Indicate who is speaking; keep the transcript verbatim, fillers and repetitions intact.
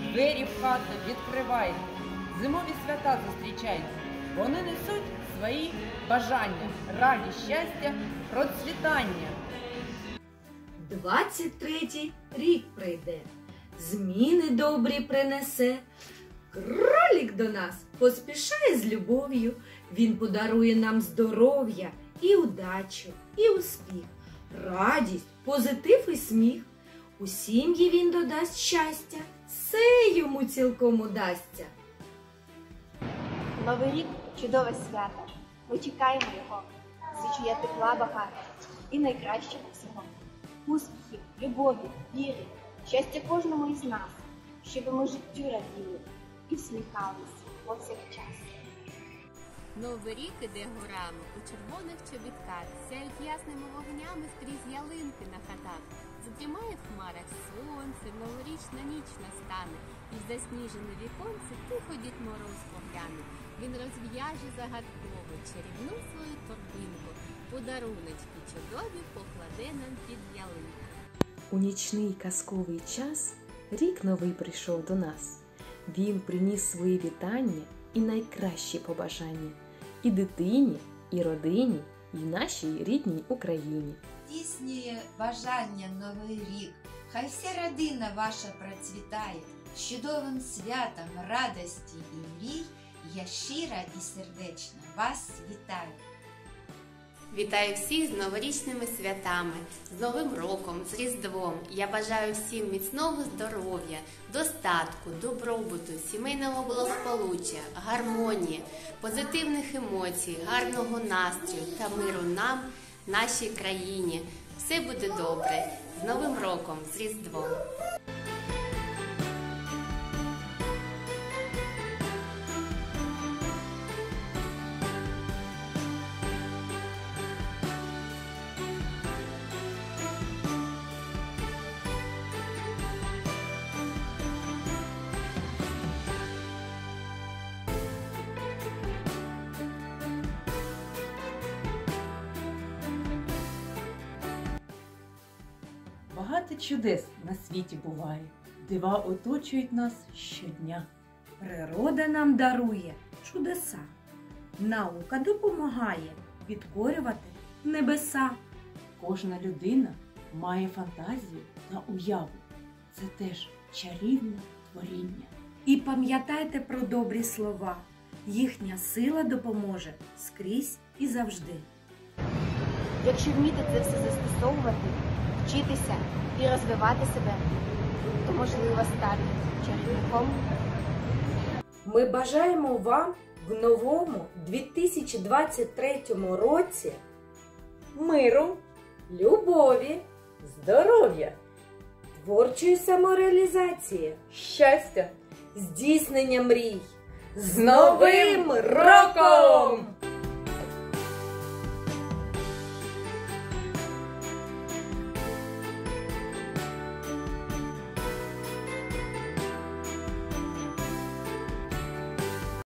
Speaker 1: двері в хату відкривайте, зимові свята зустрічайте. Вони несуть свої бажання, радість, щастя, процвітання.
Speaker 2: Двадцять третій рік прийде, зміни добрі принесе. Кролик до нас поспішає з любов'ю, він подарує нам здоров'я і удачу, і успіх, радість, позитив і сміх. У сім'ї він додасть щастя, все йому цілком удасться.
Speaker 3: Новий рік – чудове свято. Ми чекаємо його, звичує тепла багато і найкращого всього. Успіхів, любові, віри, щастя кожному із нас, щоб ми життю раділи і всміхались повсякчас.
Speaker 4: Новий рік іде горами, у червоних чобітках, сяють ясними вогнями скрізь ялинки на хатах. Задрімає в хмарах сонце, новорічна ніч настане, і в засніжене віконце тихо Дід Мороз погляне. Він розв'яже загадково чарівну свою торбинку, подаруночки чудові покладе нам під ялинку.
Speaker 5: У нічний казковий час рік новий прийшов до нас. Він приніс свої вітання і найкращі побажання і дитині, і родині, і нашій рідній Україні.
Speaker 6: Здійснює бажання новий рік, хай вся родина ваша процвітає, з чудовим святом радості і мрій, я щиро і сердечно вас вітаю.
Speaker 4: Вітаю всіх з новорічними святами, з Новим роком, з Різдвом. Я бажаю всім міцного здоров'я, достатку, добробуту, сімейного благополуччя, гармонії, позитивних емоцій, гарного настрою та миру нам, нашій країні. Все буде добре. З Новим роком, з Різдвом!
Speaker 1: Багато чудес на світі буває, дива оточують нас щодня.
Speaker 2: Природа нам дарує чудеса, наука допомагає підкорювати небеса.
Speaker 1: Кожна людина має фантазію та уяву. Це теж чарівне творіння.
Speaker 2: І пам'ятайте про добрі слова, їхня сила допоможе скрізь і завжди.
Speaker 3: Якщо вміти це все застосовувати, вчитися і розвивати себе, то можливо стати чарівником.
Speaker 2: Ми бажаємо вам в новому дві тисячі двадцять третьому році миру, любові,
Speaker 1: Здоров'я,
Speaker 2: творчої самореалізації,
Speaker 1: щастя!
Speaker 2: здійснення мрій.
Speaker 1: З Новим роком!